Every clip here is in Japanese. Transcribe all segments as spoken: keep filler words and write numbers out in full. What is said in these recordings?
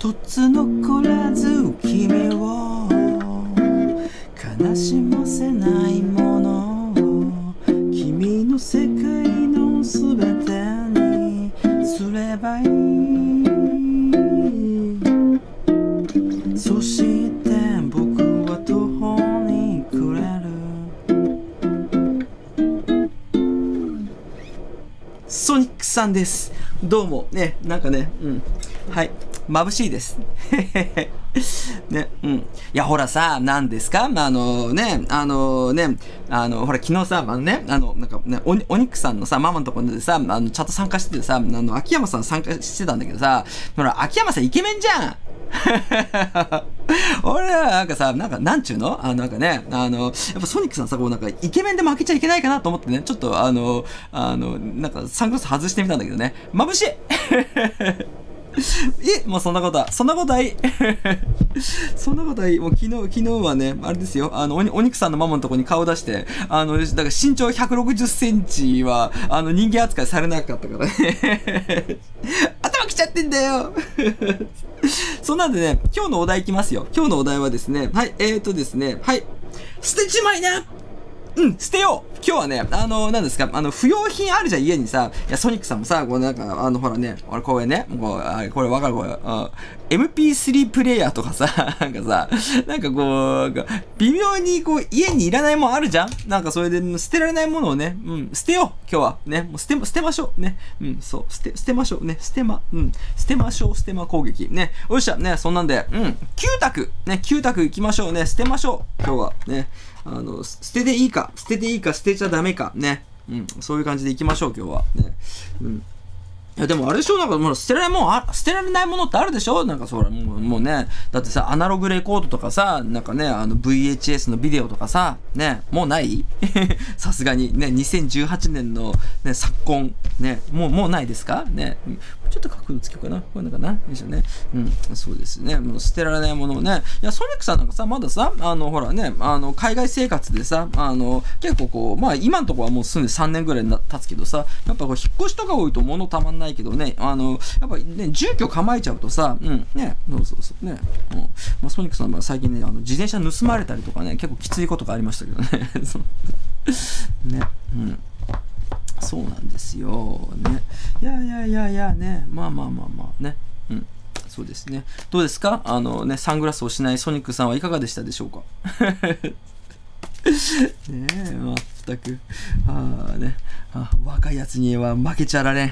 一つ残らず君を悲しませないもの、君の世界のすべてにすればいい。そして僕は途方に暮れる。ソニックさんです。どうもね、なんかね、うん、はい、眩しいです。ね、うん。いや、ほらさ、何ですかあのね、あのね、あの、ほら、昨日さ、あのね、あの、なんかね、おに、お肉さんのさ、ママのところでさ、あの、チャット参加しててさ、あの、秋山さん参加してたんだけどさ、ほら、秋山さんイケメンじゃん。俺はなんかさ、なんか、なんちゅうのあの、なんかね、あの、やっぱソニックさんさ、こうなんか、イケメンで負けちゃいけないかなと思ってね、ちょっとあの、あの、なんか、サングラス外してみたんだけどね、眩しいえ、もうそんなことは、そんなことはいい。そんなことはいい。もう昨日、昨日はね、あれですよ、あの、おに、お肉さんのママのとこに顔出して、あの、だから身長ひゃくろくじゅっセンチは、あの、人間扱いされなかったからね。頭きちゃってんだよ。そんなんでね、今日のお題いきますよ。今日のお題はですね、はい、えーとですね、はい、捨てちまいなうん、捨てよう今日はね、あの、何ですか、あの、不要品あるじゃん、家にさ。いや、ソニックさんもさ、こうなんか、あの、ほらね、俺これね、こう、あこれわかるこれ、うん。エムピースリー プレイヤーとかさ、なんかさ、なんかこう、微妙にこう、家にいらないもんあるじゃんなんかそれで捨てられないものをね、うん、捨てよう今日は。ね、もう捨て、捨てましょう。ね。うん、そう、捨て、捨てましょう。ね、捨てま、うん、捨てましょう、捨てま攻撃。ね、よっしゃ、ね、そんなんで、うん、きゅう択ね、きゅう択行きましょうね、捨てましょう。今日は、ね。あの、捨てていいか、捨てていいか、捨てちゃダメか、ね。うん、そういう感じでいきましょう、今日は。ね。うん。いや、でもあれでしょなんかもう捨てられないもん、あ、捨てられないものってあるでしょなんかそら、もう、もうね。だってさ、アナログレコードとかさ、なんかね、あの ブイエイチエス のビデオとかさ、ね、もうないさすがに。ね、にせんじゅうはちねんの、ね、昨今、ね、もう、もうないですかね。ちょっと角度つけようかな。こういうのかな。いいでしょうね。うん、そうですね。もう捨てられないものをね。いや、ソニックさんなんかさ、まださ、あの、ほらね、あの、海外生活でさ、あの、結構こう、まあ、今のところはもう住んでさんねんぐらい経つけどさ、やっぱこう、引っ越しとか多いと物たまんないけどね、あの、やっぱね、住居構えちゃうとさ、うん、ね、そうそうそう、ね、うん。まあ、ソニックさんは最近ね、あの、自転車盗まれたりとかね、結構きついことがありましたけどね。ね、うん。そうなんですよ。ね。いやいやいやいやね。まあまあまあまあね。うん。そうですね。どうですかあのね、サングラスをしないソニックさんはいかがでしたでしょうかねえ、まったく。ああね。あ若いやつには負けちゃられん。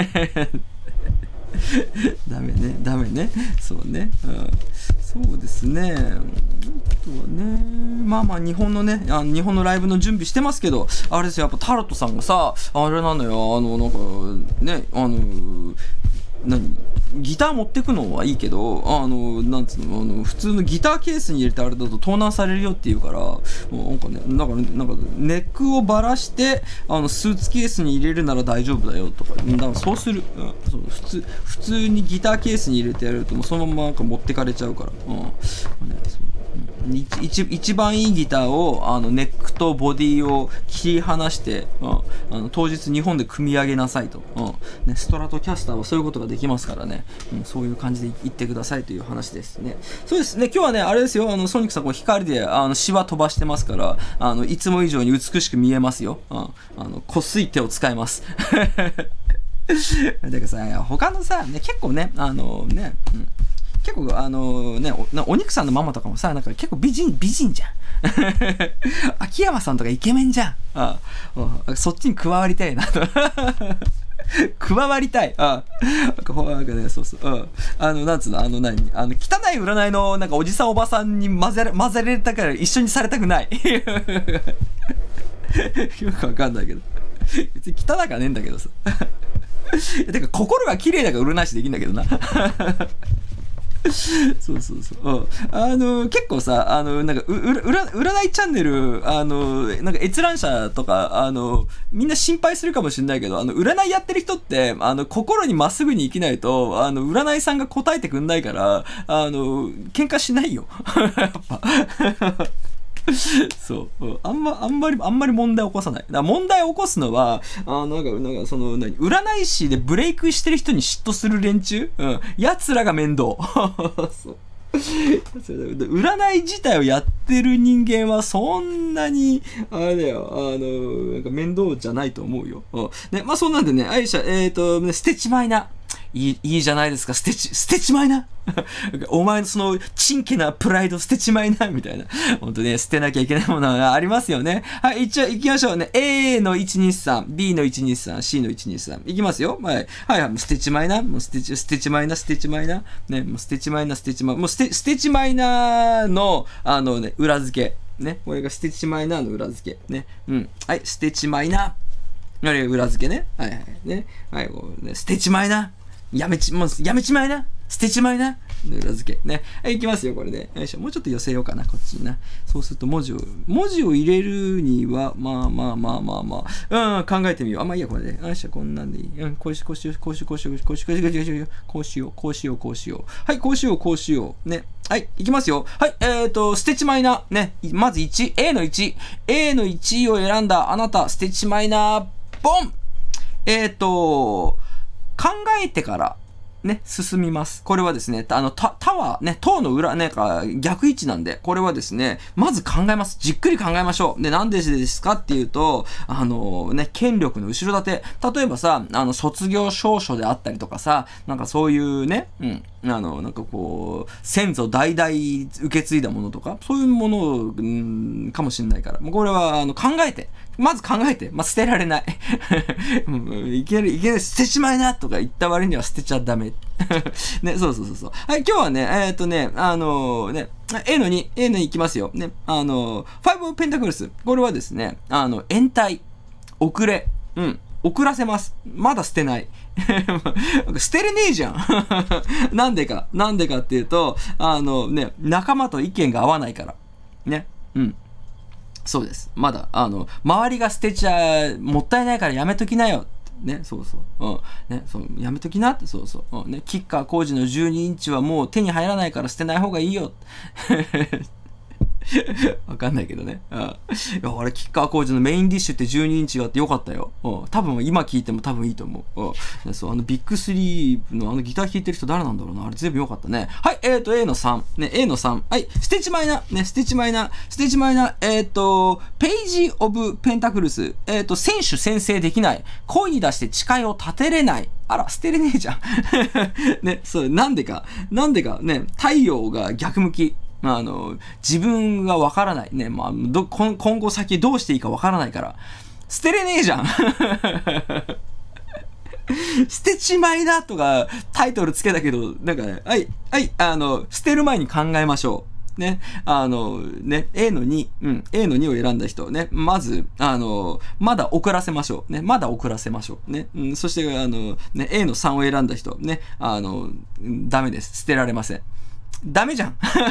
ダメね、ダメね。そうね。うん、そうですね。あとはね、まあまあ日本のね、あの日本のライブの準備してますけど、あれですよ、やっぱタロットさんがさ、あれなのよ、あの、なんか、ね、あの、何ギター持ってくのはいいけど、あの、なんつうの、あの、普通のギターケースに入れてあれだと盗難されるよって言うから、もうなんかね、なんか、なんか、ネックをばらして、あの、スーツケースに入れるなら大丈夫だよとか、だからそうする。うん、そう普通、普通にギターケースに入れてやると、もうそのままなんか持ってかれちゃうから。うん。ね、そう一, 一番いいギターをあのネックとボディを切り離して、うん、あの当日日本で組み上げなさいと、うんね、ストラトキャスターはそういうことができますからね、うん、そういう感じで言ってくださいという話ですね。そうですね、今日はねあれですよ、あのソニックさんこう光であのシワ飛ばしてますから、あのいつも以上に美しく見えますよ。うん、あのこすい手を使います。だからさ、他のさ、ね、結構ね、あのね、うん結構あのね お, お肉さんのママとかもさなんか結構美人美人じゃん秋山さんとかイケメンじゃん。ああそっちに加わりたいなと加わりたい。ああなんかねそうそう、うん、あのなんつうのあの何あの汚い占いのなんかおじさんおばさんに混ぜら混ぜられたから一緒にされたくないよくわかんないけど別に汚かねえんだけどさてか心が綺麗だから占い師できんだけどなそうそうそう、うん、あの結構さあのなんかううら占いチャンネルあのなんか閲覧者とかあのみんな心配するかもしれないけどあの占いやってる人ってあの心にまっすぐに生きないとあの占いさんが答えてくんないからあの喧嘩しないよやっぱそう。うん、あんま、あんまり、あんまり問題を起こさない。だから問題を起こすのは、あなんか、なんか、その、何、占い師でブレイクしてる人に嫉妬する連中うん。奴らが面倒。そう。占い自体をやってる人間はそんなに、あれだよ、あの、なんか面倒じゃないと思うよ。うん。ね、まあそんなんでね、アイシャ、えっ、ー、と、捨てちまいな。いい、いいじゃないですか、捨てち、捨てちまいな。お前のその、ちんけなプライド捨てちまいな、みたいな。ほんとね、捨てなきゃいけないものがありますよね。はい、一応行きましょうね。A のいちにさん、B のいちにさん、C のいちにさん。行きますよ。はい。はい、はい、もう捨てちまいな。もう捨てち、捨てちまいな、捨てちまいな。ね、もう捨てちまいな、捨てちまい。もう捨て、捨てちまいなの、あのね、裏付け。ね。これが捨てちまいなの裏付け。ね。うん。はい、捨てちまいな。あれ、裏付けね。はいはい。ね。はい、こうね、捨てちまいな。やめち、もう、やめちまいな。捨てちまいな。裏付け。ね。はい、いきますよ、これで。よいしょ。もうちょっと寄せようかな、こっちにな。そうすると文字を、文字を入れるには、まあまあまあまあまあ、うん、考えてみよう。あ、まあいいや、これで。よいしょ、こんなんでいい。うん、こうし、こうしよう、こうしよう、こうしよう、こうしよう、こうしよう、こうしよう、こうしよう、こうしよう。はい、こうしよう、こうしよう。ね。はい、いきますよ。はい、えーと、捨てちまいな。ね。まずいち、A のいち。A のいちを選んだあなた、捨てちまいな。ボンえーと、考えてから、ね、進みます。これはですね、あの、タ、タワー、ね、塔の裏、なんか、逆位置なんで、これはですね、まず考えます。じっくり考えましょう。で、なんでですかっていうと、あの、ね、権力の後ろ盾。例えばさ、あの、卒業証書であったりとかさ、なんかそういうね、うん、あの、なんかこう、先祖代々受け継いだものとか、そういうものを、うん、かもしれないから。もうこれは、あの、考えて。まず考えて。まあ、捨てられない。いける、いける、捨てちまいなとか言った割には捨てちゃダメ。ね、そうそうそうそう。はい、今日はね、えっ、ー、とね、あのー、ね、A のに、A のに行きますよ。ね、あのー、ファイブオブペンタクルス。これはですね、あの、延滞、遅れ、うん、遅らせます。まだ捨てない。捨てれねえじゃん。なんでか。なんでかっていうと、あのね、仲間と意見が合わないから。ね。うん。そうです。まだ、あの、周りが捨てちゃ、もったいないからやめときなよ。ね、そうそう。うん。ね、そう、やめときなって、そうそう。うん。ね、キッカー工事のじゅうにインチはもう手に入らないから捨てない方がいいよ。わかんないけどね。うん。いや、俺、キッカー工事のメインディッシュってじゅうにインチがあってよかったよ。うん。多分、今聞いても多分いいと思う。うん。そう、あの、ビッグスリーのあのギター弾いてる人誰なんだろうな。あれ全部よかったね。はい、えっ、ー、と、A のさん。ね、A のさん。はい、捨てちまいな。ね、捨てちまいな。捨てちまいな。えっ、ー、と、ページオブペンタクルス。えっ、ー、と、選手宣誓できない。声に出して誓いを立てれない。あら、捨てれねえじゃん。ね、そう、なんでか。なんでか。ね、太陽が逆向き。あの、自分がわからない。ね、まあ、ど、今後先どうしていいかわからないから。捨てれねえじゃん。捨てちまいなとかタイトルつけたけど、なんかね、はい、はい、あの、捨てる前に考えましょう。ね、あの、ね、A のに、うん、A のにを選んだ人、ね、まず、あの、まだ遅らせましょう。ね、まだ遅らせましょう。ね、うん、そして、あの、ね、A のさんを選んだ人、ね、あの、ダメです。捨てられません。ダメじゃん。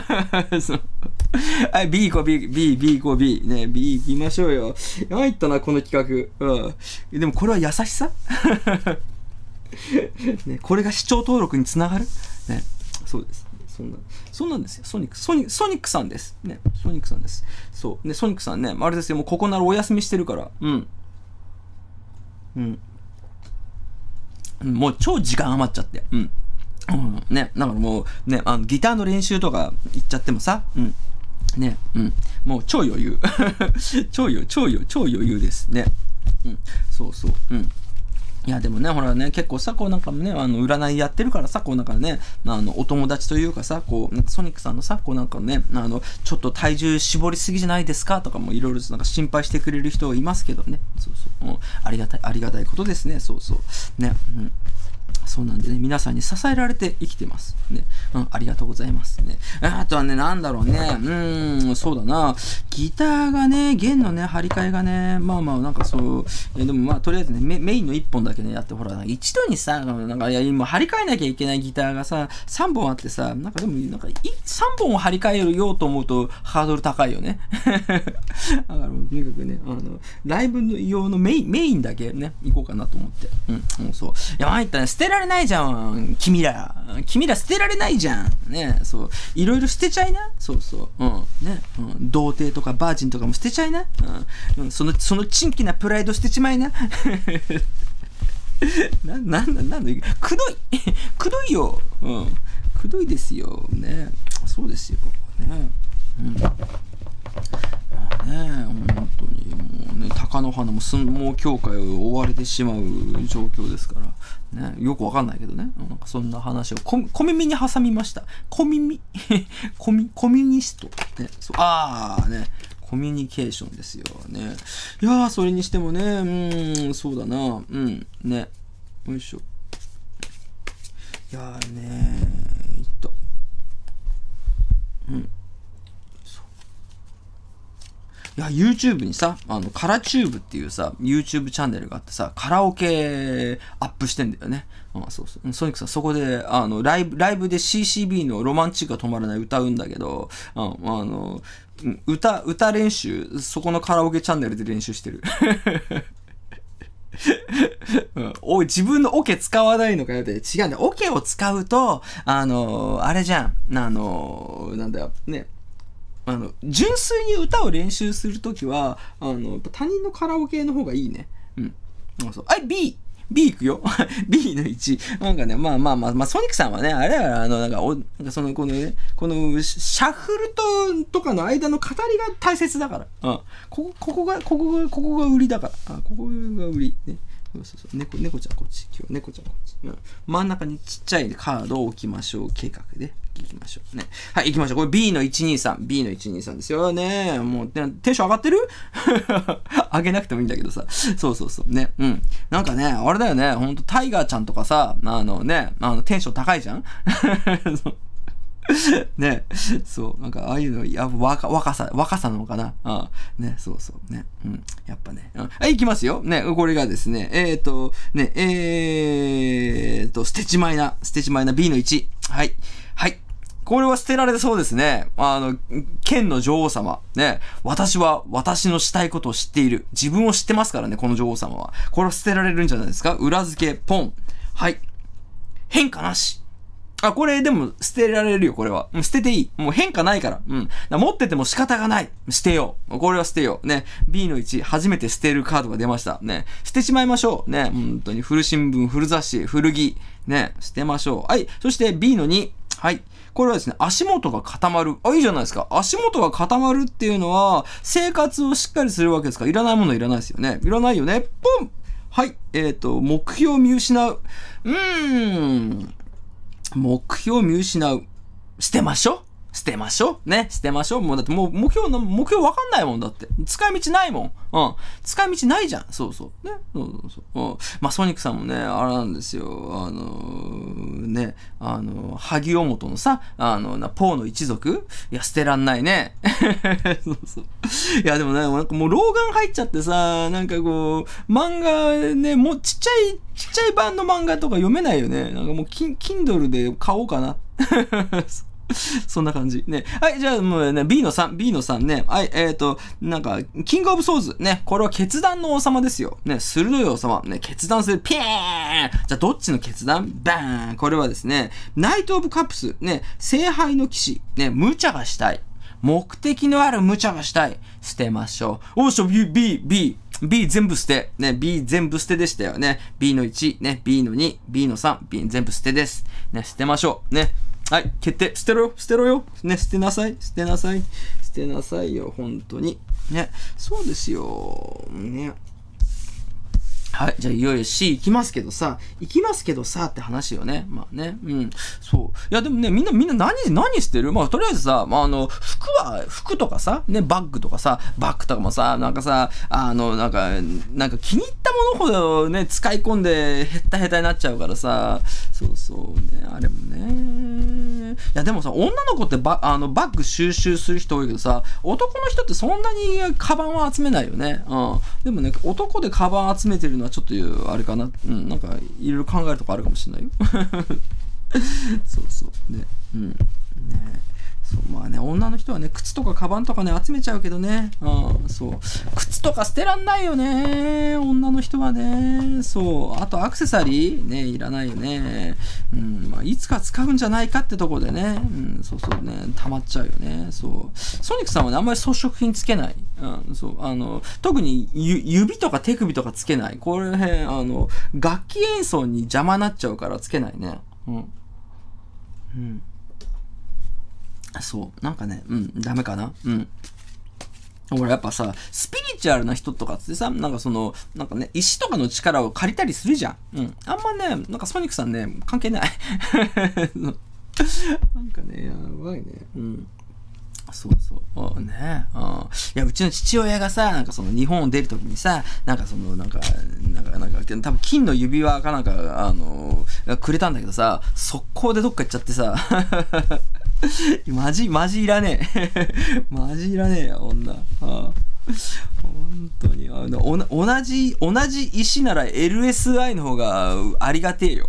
はい、B 行こう、B、B、B 行こう、B。ね、B 行きましょうよ。入ったな、この企画。うん。でもこれは優しさね、これが視聴登録につながるね。そうです。そんな、そんなんですよ。ソニック、ソニック、ソニックさんです。ね、ソニックさんです。そう。ね、ソニックさんね、あれですよ、もうここならお休みしてるから。うん。うん。もう超時間余っちゃって。うん。うん、ね、だからもう、ね、あの、ギターの練習とか行っちゃってもさ、うん。ね、うん。もう超余裕。超余裕、超余裕、超余裕ですね。うん。そうそう。うん。いや、でもね、ほらね、結構さ、こうなんかね、あの、占いやってるからさ、こうなんかね、あの、お友達というかさ、こう、ソニックさんのさ、こうなんかね、あの、ちょっと体重絞りすぎじゃないですかとかもいろいろなんか心配してくれる人いますけどね。そうそう。うん。ありがたい、ありがたいことですね。そうそう。ね。うん。そうなんでね、皆さんに支えられて生きてます。ね。うん、ありがとうございますね。あとはね、なんだろうね。うーん、そうだな。ギターがね、弦のね、張り替えがね、まあまあ、なんかそう、えでもまあ、とりあえずね、メメインのいっぽんだけね、やって、ほら、一度にさ、なんか、いや、今、張り替えなきゃいけないギターがさ、さんぼんあってさ、なんかでも、なんか、さんぼんを張り替えようと思うと、ハードル高いよね。だから、とにかくね、あの、ライブ用のメイン、メインだけね、行こうかなと思って。うん、もうそう。いや、参ったね、捨てらられないじゃん、君ら。君ら捨てられないじゃん。ね、そう。いろいろ捨てちゃいな。そうそう。うん。ね。うん、童貞とかバージンとかも捨てちゃいな。うん。うん、その、そのチンキなプライド捨てちまいな。な、なんだ、なんだ、くどい。くどいよ。うん。くどいですよ。ね。そうですよ。ね。うん。まあね、本当にもうね、貴乃花も相撲協会を追われてしまう状況ですから、ね、よくわかんないけどね、なんかそんな話を小、小耳に挟みました。小耳コミ、コミュニスト。ね、そう、あーね、コミュニケーションですよね。いやー、それにしてもね、うーん、そうだな、うん、ね、よいしょ。いやーねー、いった。うん。いや、YouTube にさ、あの、カラチューブっていうさ、YouTube チャンネルがあってさ、カラオケアップしてんだよね。あ、そうそう。ソニックさん、そこで、あの、ライブ、ライブで シーシービー のロマンチックが止まらない歌うんだけど、ああの、歌、歌練習、そこのカラオケチャンネルで練習してる。うん、おい、自分のオケ使わないのかよって。違うんだ。オケを使うと、あの、あれじゃん。あの、なんだよ。ね。あの、純粋に歌を練習するときは、あの、他人のカラオケの方がいいね。うん。そう。あ、B! B 行くよ。B のいち。なんかね、まあまあまあ、まあ、ソニックさんはね、あれは、あの、なんか、お、なんかその、このね、この、シャッフルと、とかの間の語りが大切だから。うん。ここ、ここが、ここが、ここが売りだから。あ、ここが売り。ね。そうそうそう。猫、猫ちゃんこっち。今日、猫ちゃんこっち。うん。真ん中にちっちゃいカードを置きましょう。計画で。行きましょうね。はい、行きましょう。これ ビー のいちにさん。ビー のいちにさんですよね。もう、テンション上がってる上げなくてもいいんだけどさ。そうそうそう。ね。うん。なんかね、あれだよね。ほんと、タイガーちゃんとかさ、あのね、あの、テンション高いじゃんね。そう。なんか、ああいうの、やっぱ若、若さ、若さなのかな。ああね、そうそう。ね。うん。やっぱね。うん、はい、行きますよ。ね。これがですね、えっ、ー、と、ね、えーと、捨てちまいな、捨てちまいな ビー のいち。はい。はい。これは捨てられそうですね。あの、剣の女王様。ね。私は私のしたいことを知っている。自分を知ってますからね、この女王様は。これは捨てられるんじゃないですか。裏付け、ポン。はい。変化なし。あ、これでも捨てられるよ、これは。捨てていい。もう変化ないから。うん。だ持ってても仕方がない。捨てよう。これは捨てよう。ね。ビー のいち、初めて捨てるカードが出ました。ね。捨てしまいましょう。ね。本当に古新聞、古雑誌、古着。ね。捨てましょう。はい。そして ビー のに。はい。これはですね、足元が固まる。あ、いいじゃないですか。足元が固まるっていうのは、生活をしっかりするわけですから、いらないものいらないですよね。いらないよね。ポン！はい。えっと、目標を見失う。うーん。目標を見失う。捨てましょう。捨てましょう。ね。捨てましょう。もうだってもう目標の、目標わかんないもんだって。使い道ないもん。うん。使い道ないじゃん。そうそう。ね。そうそうそう。うん。まあ、ソニックさんもね、あれなんですよ。あのー、ね。あのー、萩尾本のさ、あの、な、ポーの一族いや、捨てらんないね。そうそう。いや、でもね、なんかもう老眼入っちゃってさ、なんかこう、漫画ね、もうちっちゃい、ちっちゃい版の漫画とか読めないよね。なんかもう、Kindle で買おうかな。そんな感じ。ね。はい、じゃあもうね、ビー のさん、ビー のさんね。はい、えっ、ー、と、なんか、キングオブソーズ。ね。これは決断の王様ですよ。ね。鋭い王様。ね。決断する。ピーンじゃあ、どっちの決断バーンこれはですね、ナイトオブカップス。ね。聖杯の騎士。ね。無茶がしたい。目的のある無茶がしたい。捨てましょう。おっしょ、B、B、B。B 全部捨て。ね。B 全部捨てでしたよね。ビー のいち。ね。ビー のに。ビー のさん。B 全部捨てです。ね。捨てましょう。ね。はい、決定。捨てろよ。捨てろよ。ね、捨てなさい。捨てなさい。捨てなさいよ。本当に。ね。そうですよ。ね。はい。じゃあ、いよいよ C 行きますけどさ、行きますけどさ、って話よね。まあね。うん。そう。いや、でもね、みんな、みんな何、何してるまあ、とりあえずさ、まあ、あの、服は、服とかさ、ね、バッグとかさ、バッグとかもさ、なんかさ、あの、なんか、なんか気に入ったものほどね、使い込んで、へったへたになっちゃうからさ、そうそうね、あれもね。いや、でもさ、女の子ってバ、あの、バッグ収集する人多いけどさ、男の人ってそんなにカバンは集めないよね。うん。でもね、男でカバン集めてるのはちょっと、あれかな。うん、なんか、いろいろ考えるとこあるかもしれないよ。そうそう。ね。うん。ね。そう、まあね、女の人人はね、靴とかカバンとかね、集めちゃうけどね。うん、そう。靴とか捨てらんないよね。女の人はね。そう。あとアクセサリーね、いらないよね。うん、まあ、いつか使うんじゃないかってとこでね。うん、そうそうね、溜まっちゃうよね。そう。ソニックさんはね、あんまり装飾品つけない。うん、そう。あの、特に指とか手首とかつけない。これ辺、あの、楽器演奏に邪魔になっちゃうからつけないね。うん。うん。そう。なんかね、うん、ダメかな。うん。俺やっぱさ、スピリチュアルな人とかってさ、なんかその、なんかね、石とかの力を借りたりするじゃん。うん。あんまね、なんかソニックさんね、関係ない。なんかね、やばいね。うん。そうそう。ねうん。いや、うちの父親がさ、なんかその日本を出るときにさ、なんかその、なんか、なんか、なんか、多分金の指輪かなんか、あの、くれたんだけどさ、速攻でどっか行っちゃってさ、マジ、マジいらねえ。マジいらねえよ、女。ああ本当にあのおな同じ、同じ石なら エルエスアイ の方がありがてえよ。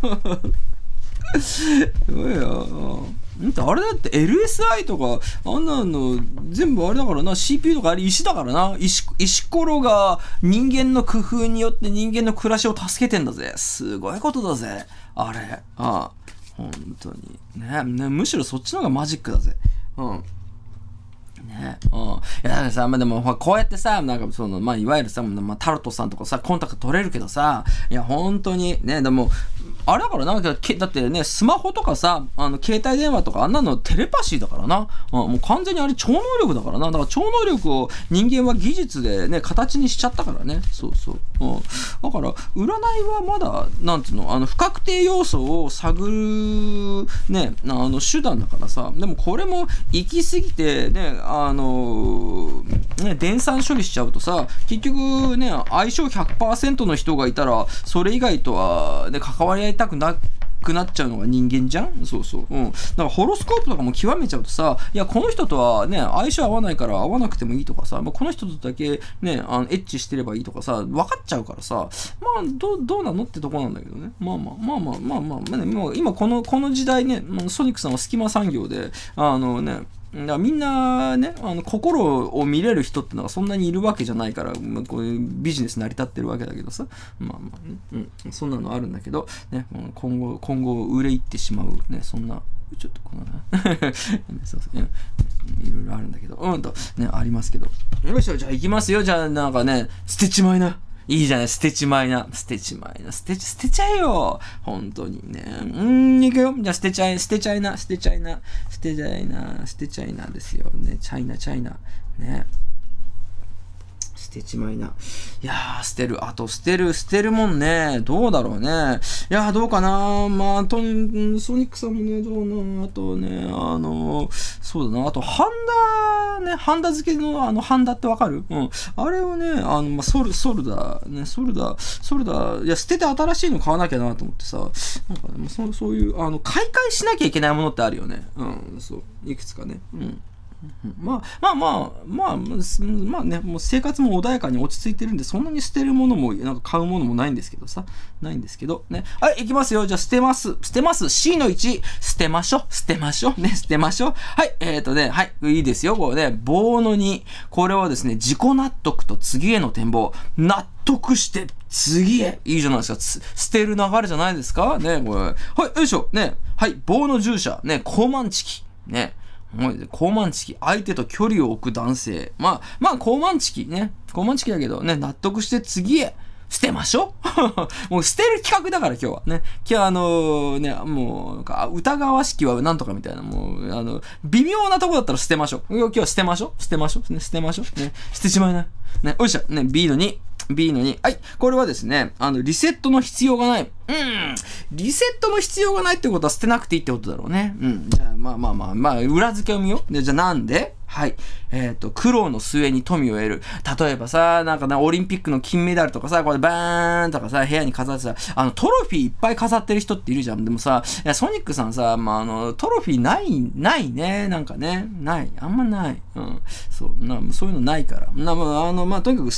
すごいよ。あれだって エルエスアイ とか、あんなの全部あれだからな、シーピーユー とかあれ石だからな。石、石ころが人間の工夫によって人間の暮らしを助けてんだぜ。すごいことだぜ。あれ。ああ。本当に。ねねむしろそっちの方がマジックだぜ。うん。ねうん。いや、だからさ、まあ、でも、こうやってさ、なんかその、まあ、いわゆるさ、まあ、タロットさんとかさ、コンタクト取れるけどさ、いや、本当に、ね、でも、あれだからなんか、だってね、スマホとかさ、あの、携帯電話とか、あんなのテレパシーだからな。うん、もう完全にあれ超能力だからな。だから超能力を人間は技術でね、形にしちゃったからね。そうそう。うん。だから、占いはまだ、なんつうの、あの、不確定要素を探る、ね、あの、手段だからさ、でもこれも行き過ぎて、ね、あのね、電算処理しちゃうとさ、結局ね、相性 ひゃくパーセント の人がいたら、それ以外とは、ね、関わり合いたくなくなっちゃうのが人間じゃんそうそう。うん。だからホロスコープとかも極めちゃうとさ、いや、この人とはね、相性合わないから合わなくてもいいとかさ、まあ、この人とだけね、あのエッチしてればいいとかさ、分かっちゃうからさ、まあ、どう、どうなのってとこなんだけどね。まあまあ、まあまあ、まあまあ、まあね、もう今この、この時代ね、ソニックさんは隙間産業で、あのね、だからみんなね、あの心を見れる人ってのがそんなにいるわけじゃないから、まあ、こういうビジネス成り立ってるわけだけどさ、まあまあ、ね、うん、そんなのあるんだけど、ね、今後、今後売れいってしまう、ね、そんな、ちょっとこのそうそう、いろいろあるんだけど、うんと、ね、ありますけど。よいしょ、じゃあ行きますよ、じゃあなんかね、捨てちまいな。いいじゃない、捨てちまいな。捨てちまいな。捨て、捨てちゃえよ。本当にね。うーん、いくよ。じゃあ捨てちゃえ、捨てちゃいな。捨てちゃいな。捨てちゃいな。捨てちゃいなですよ。ね。チャイナ、チャイナ。ね。捨てちまいな。いやー、捨てる。あと、捨てる、捨てるもんね。どうだろうね。いやー、どうかな。まあ、とに、ソニックさんもね、どうな。あとね、あの、そうだな。あと、ハンダ、ね、ハンダ付けの、あの、ハンダってわかるうん。あれをね、あの、まあ、ソル、ソルダー、ね、ソルダー、ソルダー、いや、捨てて新しいの買わなきゃなと思ってさ、なんかね、そう、そういう、あの、買い替えしなきゃいけないものってあるよね。うん、そう。いくつかね。うん。まあまあまあまあまあね、もう生活も穏やかに落ち着いてるんで、そんなに捨てるものもなんか買うものもないんですけどさ、ないんですけどね。はい、いきますよ。じゃあ捨てます。捨てます。シー のいち、捨てましょう。捨てましょう。ね、捨てましょう。はい、えーとね、はい、いいですよ。これね、棒のに、これはですね、自己納得と次への展望。納得して次へ。いいじゃないですか。捨てる流れじゃないですかね、これ。はい、よいしょ。ね、はい、棒の従者。ね、高慢チキ。ね。高慢チキ、相手と距離を置く男性。まあ、まあ、高慢チキね。高慢チキだけど、ね、納得して次へ、捨てましょうもう捨てる企画だから今日は。ね。今日はあのー、ね、もう、疑わしきはなんとかみたいな、もう、あの、微妙なとこだったら捨てましょう。今日は捨てましょう捨てましょうね、捨てましょうね。捨てちまいな。ね、よいしょ。ね、ビー のに。ビー のに。はい。これはですね、あの、リセットの必要がない。うん。リセットの必要がないってことは捨てなくていいってことだろうね。うん。じゃあ、まあまあまあ、まあ、裏付けを見よう。で、じゃあなんではい。えっと、苦労の末に富を得る。例えばさ、なんかな、オリンピックの金メダルとかさ、これバーンとかさ、部屋に飾ってさ、あの、トロフィーいっぱい飾ってる人っているじゃん。でもさ、いや、ソニックさんさ、まあ、あの、トロフィーない、ないね。なんかね。ない。あんまない。うん。そう、なそういうのないから。な、まあ、あの、まあ、とにかく捨てない。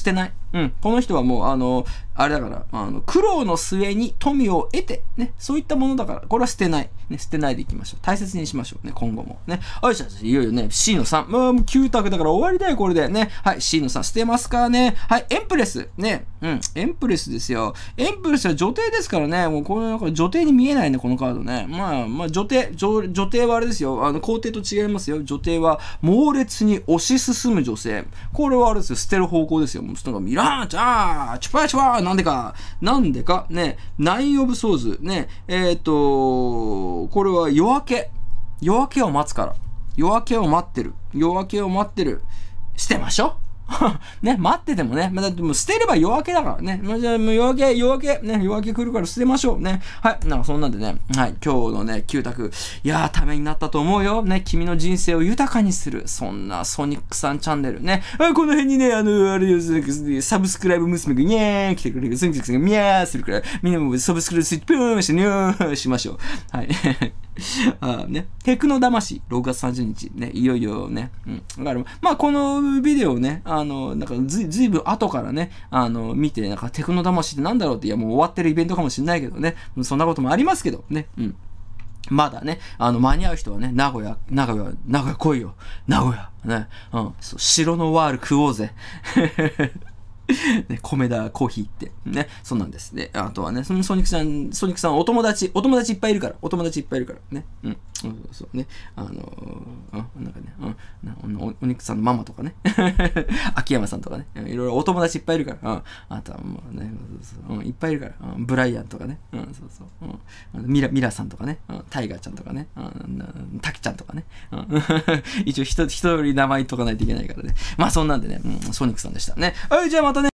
うん。この人はもう、あの、あれだから、あの、苦労の末に富を得て、ね。そういったものだから、これは捨てない。ね。捨てないでいきましょう。大切にしましょうね。今後も。ね。はい、じゃあ、いよいよね、シー のさん。まあ、もうきゅう択だから終わりだよ、これで。ね。はい、シー のさん捨てますかね。はい、エンプレス。ね。うん。エンプレスですよ。エンプレスは女帝ですからね。もう、この、なんか女帝に見えないね、このカードね。まあ、まあ、女帝、女、女帝はあれですよ。あの、皇帝と違いますよ。女帝は、猛烈に推し進む女性。これはあれですよ。捨てる方向ですよ。もう、なんか、ミラーチャーチュパチュパーなんでかなんでかね。ナインオブソーズ。ね。えっと、これは夜明け。夜明けを待つから。夜明けを待ってる。夜明けを待ってる。捨てましょね、待っててもね。まあ、だってもう捨てれば夜明けだからね。まあ、じゃあもう夜明け、夜明け、ね、夜明け来るから捨てましょうね。はい。なんかそんなんでね、はい。今日のね、きゅう択。いやー、ためになったと思うよ。ね、君の人生を豊かにする。そんなソニックさんチャンネルね。あこの辺にね、あの、あれです、サブスクライブ娘がニャー来てくれる。ソニックさんがミャーするから、みんなもサブスクライブスイッチピューンしてニャーしましょう。はい。あね、テクノ魂、ろくがつさんじゅうにち、ね、いよいよね、うん。だから、まあ、このビデオをね、あの、なんかず、ずいぶん後からね、あの、見て、なんか、テクノ魂ってなんだろうって、いや、もう終わってるイベントかもしれないけどね、そんなこともありますけど、ね、うん。まだね、あの、間に合う人はね、名古屋、名古屋、名古屋来いよ。名古屋。ね、うん。そう、白のワール食おうぜ。ね、米田コーヒーって。ね。そうなんです。で、あとはね、そのソニックさん、ソニックさんお友達、お友達いっぱいいるから。お友達いっぱいいるから。ね。うん。そうそうね。あのー、うん、なんかね、うん、おお肉さんのママとかね。秋山さんとかね。いろいろお友達いっぱいいるから。うん。あとはもうね、そうそう、うん、いっぱいいるから。うん、ブライアンとかね。うん、そうそう。うん、ミラ、ミラさんとかね。うん、タイガーちゃんとかね。うん、タキちゃんとかね。うん、一応一人、一人名前言っとかないといけないからね。まあそんなんでね、うん、ソニックさんでしたね。はい、じゃあまたね。